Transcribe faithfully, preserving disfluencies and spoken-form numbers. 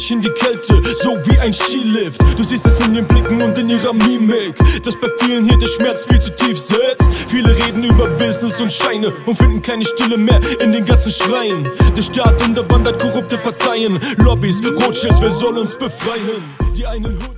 dich in die Kälte, so wie ein Skilift. Du siehst es in den Blicken und in ihrer Mimik, dass bei vielen hier der Schmerz viel zu tief sitzt. Viele reden über Business und Scheine und finden keine Stille mehr in den ganzen Schreien. Der Staat unterwandert korrupte Parteien, Lobbys, Rothschilds, wer soll uns befreien? Die einen